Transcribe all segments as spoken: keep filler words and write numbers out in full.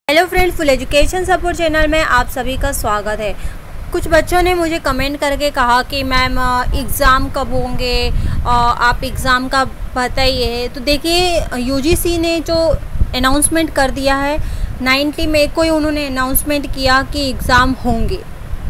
Hello friends, full education support channel में आप सभी का स्वागत है। कुछ बच्चों ने मुझे कमेंट करके कहा कि मैम एग्ज़ाम कब होंगे, आप एग्ज़ाम का बताइए। तो देखिए, यूजीसी ने जो अनाउंसमेंट कर दिया है नाइन्टी मई को ही उन्होंने अनाउंसमेंट किया कि एग्ज़ाम होंगे।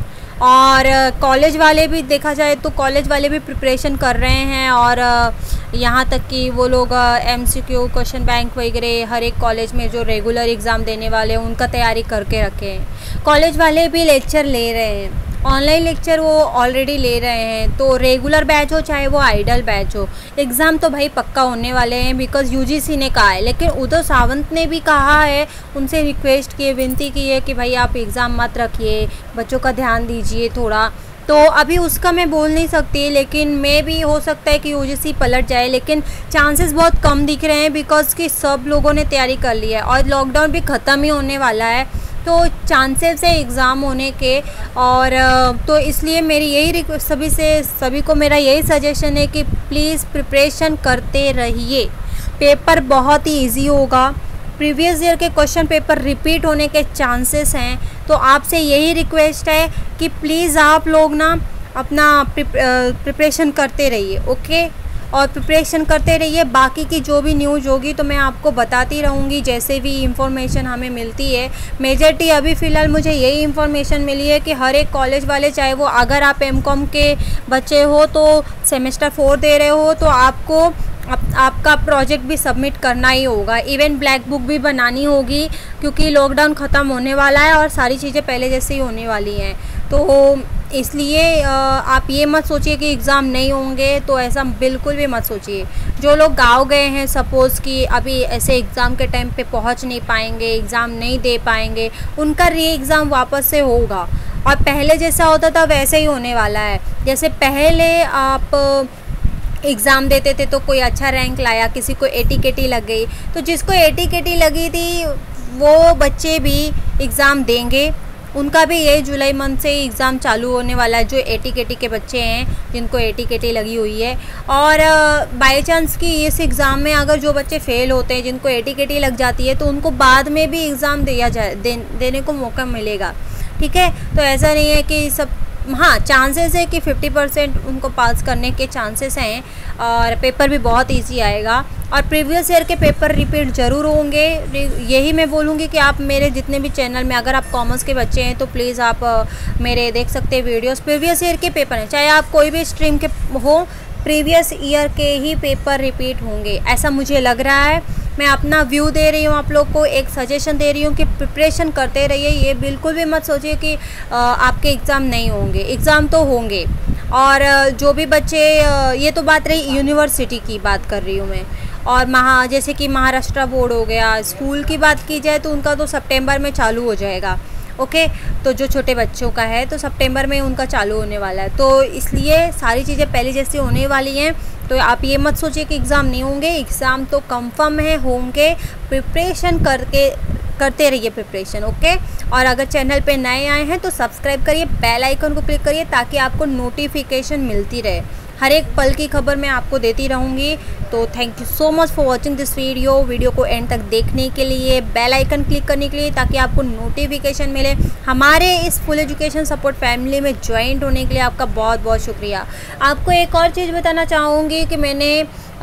और कॉलेज वाले भी देखा जाए तो कॉलेज वाले भी प्रिपरेशन कर रहे हैं, और यहाँ तक कि वो लोग एमसीक्यू क्वेश्चन बैंक वगैरह हर एक कॉलेज में जो रेगुलर एग्ज़ाम देने वाले हैं उनका तैयारी करके रखे हैं। कॉलेज वाले भी लेक्चर ले रहे हैं, ऑनलाइन लेक्चर वो ऑलरेडी ले रहे हैं। तो रेगुलर बैच हो चाहे वो आइडल बैच हो, एग्ज़ाम तो भाई पक्का होने वाले हैं, बिकॉज़ यूजीसी ने कहा है। लेकिन उद्धव सावंत ने भी कहा है, उनसे रिक्वेस्ट की, विनती की है कि भाई आप एग्ज़ाम मत रखिए, बच्चों का ध्यान दीजिए थोड़ा। तो अभी उसका मैं बोल नहीं सकती, लेकिन मे भी हो सकता है कि यूजीसी पलट जाए, लेकिन चांसेस बहुत कम दिख रहे हैं, बिकॉज़ कि सब लोगों ने तैयारी कर ली है और लॉकडाउन भी ख़त्म ही होने वाला है। तो चांसेस है एग्ज़ाम होने के, और तो इसलिए मेरी यही रिक्वेस्ट सभी से सभी को मेरा यही सजेशन है कि प्लीज़ प्रिपरेशन करते रहिए। पेपर बहुत ही इजी होगा, प्रीवियस ईयर के क्वेश्चन पेपर रिपीट होने के चांसेस हैं। तो आपसे यही रिक्वेस्ट है कि प्लीज़ आप लोग ना अपना प्रिपरेशन करते रहिए, ओके। और प्रिपरेशन करते रहिए, बाकी की जो भी न्यूज़ होगी तो मैं आपको बताती रहूँगी जैसे भी इंफॉर्मेशन हमें मिलती है। मेजॉरिटी अभी फ़िलहाल मुझे यही इंफॉर्मेशन मिली है कि हर एक कॉलेज वाले, चाहे वो अगर आप एम कॉम के बच्चे हो तो सेमेस्टर फोर दे रहे हो तो आपको आप, आपका प्रोजेक्ट भी सबमिट करना ही होगा। इवन ब्लैक बुक भी बनानी होगी, क्योंकि लॉकडाउन ख़त्म होने वाला है और सारी चीज़ें पहले जैसे ही होने वाली हैं। तो इसलिए आप ये मत सोचिए कि एग्ज़ाम नहीं होंगे, तो ऐसा बिल्कुल भी मत सोचिए। जो लोग गाँव गए हैं, सपोज़ कि अभी ऐसे एग्ज़ाम के टाइम पे पहुंच नहीं पाएंगे, एग्ज़ाम नहीं दे पाएंगे, उनका री एग्ज़ाम वापस से होगा और पहले जैसा होता था वैसे ही होने वाला है। जैसे पहले आप एग्ज़ाम देते थे तो कोई अच्छा रैंक लाया, किसी को एटी केटी लग गई, तो जिसको एटी केटी लगी थी वो बच्चे भी एग्ज़ाम देंगे। उनका भी ये जुलाई मंथ से ही एग्ज़ाम चालू होने वाला है, जो एटी केटी के बच्चे हैं जिनको एटी केटी लगी हुई है। और बाय चांस कि इस एग्ज़ाम में अगर जो बच्चे फ़ेल होते हैं, जिनको एटी केटी लग जाती है, तो उनको बाद में भी एग्ज़ाम दिया जाए दे, देने को मौका मिलेगा, ठीक है। तो ऐसा नहीं है कि सब, हाँ चांसेस है कि फिफ्टी परसेंट उनको पास करने के चांसेस हैं, और पेपर भी बहुत इजी आएगा। और प्रीवियस ईयर के पेपर रिपीट ज़रूर होंगे। यही मैं बोलूँगी कि आप मेरे जितने भी चैनल में, अगर आप कॉमर्स के बच्चे हैं तो प्लीज़ आप मेरे देख सकते हैं वीडियोस। प्रीवियस ईयर के पेपर हैं, चाहे आप कोई भी स्ट्रीम के हो, प्रीवियस ईयर के ही पेपर रिपीट होंगे, ऐसा मुझे लग रहा है। मैं अपना व्यू दे रही हूँ, आप लोग को एक सजेशन दे रही हूँ कि प्रिपरेशन करते रहिए। ये बिल्कुल भी मत सोचिए कि आपके एग्ज़ाम नहीं होंगे, एग्ज़ाम तो होंगे। और जो भी बच्चे, ये तो बात रही यूनिवर्सिटी की, बात कर रही हूँ मैं। और महा जैसे कि महाराष्ट्र बोर्ड हो गया, स्कूल की बात की जाए तो उनका तो सितंबर में चालू हो जाएगा, ओके। तो जो छोटे बच्चों का है तो सितंबर में उनका चालू होने वाला है, तो इसलिए सारी चीज़ें पहले जैसी होने वाली हैं। तो आप ये मत सोचिए कि एग्ज़ाम नहीं होंगे, एग्ज़ाम तो कंफर्म है होंगे। प्रिपरेशन करके करते रहिए प्रिपरेशन, ओके। और अगर चैनल पे नए आए हैं तो सब्सक्राइब करिए, बेल आइकन को क्लिक करिए, ताकि आपको नोटिफिकेशन मिलती रहे। हर एक पल की खबर मैं आपको देती रहूँगी। तो thank you so much for watching this video. Video को एंड तक देखने के लिए, बेल आइकन क्लिक करने के लिए, ताकि आपको नोटिफिकेशन मिले। हमारे इस फुल एजुकेशन सपोर्ट फैमिली में ज्वाइंट होने के लिए आपका बहुत बहुत शुक्रिया। आपको एक और चीज़ बताना चाहूँगी कि मैंने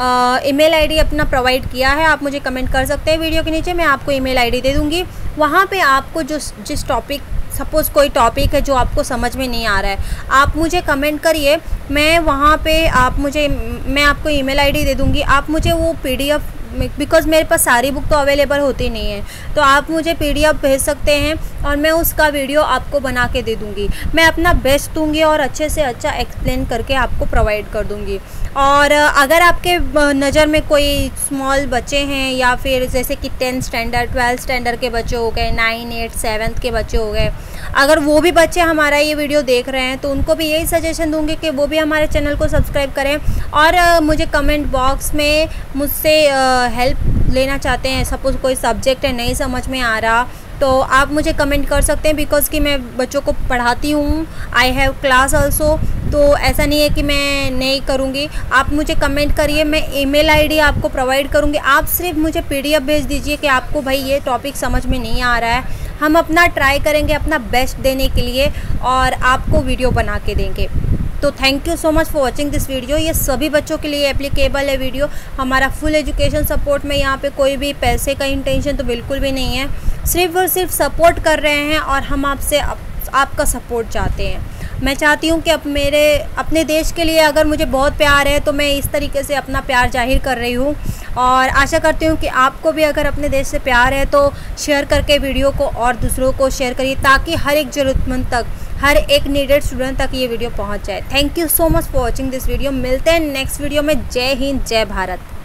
ईमेल आईडी अपना प्रोवाइड किया है, आप मुझे कमेंट कर सकते हैं वीडियो के नीचे, मैं आपको ईमेल आईडी दे दूँगी। वहाँ पे आपको जो जिस टॉपिक, सपोज़ कोई टॉपिक है जो आपको समझ में नहीं आ रहा है, आप मुझे कमेंट करिए, मैं वहाँ पे आप मुझे मैं आपको ईमेल आईडी दे दूँगी। आप मुझे वो पीडीएफ, बिकॉज़ मेरे पास सारी बुक तो अवेलेबल होती नहीं है, तो आप मुझे पीडीएफ भेज सकते हैं और मैं उसका वीडियो आपको बना के दे दूँगी। मैं अपना बेस्ट दूँगी और अच्छे से अच्छा एक्सप्लेन करके आपको प्रोवाइड कर दूँगी। और अगर आपके नज़र में कोई स्मॉल बच्चे हैं, या फिर जैसे कि टेंथ स्टैंडर्ड, ट्वेल्थ स्टैंडर्ड के बच्चे हो गए, नाइन एट सेवन्थ के बच्चे हो गए, अगर वो भी बच्चे हमारा ये वीडियो देख रहे हैं तो उनको भी यही सजेशन दूंगी कि वो भी हमारे चैनल को सब्सक्राइब करें। और uh, मुझे कमेंट बॉक्स में मुझसे हेल्प uh, लेना चाहते हैं, सपोज़ कोई सब्जेक्ट है नहीं समझ में आ रहा, तो आप मुझे कमेंट कर सकते हैं, बिकॉज़ कि मैं बच्चों को पढ़ाती हूँ, आई हैव क्लास ऑल्सो। तो ऐसा नहीं है कि मैं नहीं करूँगी। आप मुझे कमेंट करिए, मैं ईमेल आईडी आपको प्रोवाइड करूँगी। आप सिर्फ मुझे पीडीएफ भेज दीजिए कि आपको भाई ये टॉपिक समझ में नहीं आ रहा है। हम अपना ट्राई करेंगे अपना बेस्ट देने के लिए और आपको वीडियो बना के देंगे। तो thank you so much for watching this video. ये सभी बच्चों के लिए एप्लीकेबल है वीडियो। हमारा फुल एजुकेशन सपोर्ट में, यहाँ पे कोई भी पैसे का इंटेंशन तो बिल्कुल भी नहीं है। सिर्फ और सिर्फ सपोर्ट कर रहे हैं और हम आपसे आप, आपका सपोर्ट चाहते हैं। मैं चाहती हूँ कि अब मेरे अपने देश के लिए अगर मुझे बहुत प्यार है तो मैं इस तरीके से अपना प्यार जाहिर कर रही हूँ। और आशा करती हूँ कि आपको भी अगर अपने देश से प्यार है तो शेयर करके वीडियो को और दूसरों को शेयर करिए, ताकि हर एक ज़रूरतमंद तक, हर एक नीडेड स्टूडेंट तक ये वीडियो पहुँच जाए। Thank you so much for watching this video. मिलते हैं नेक्स्ट वीडियो में। जय हिंद, जय भारत।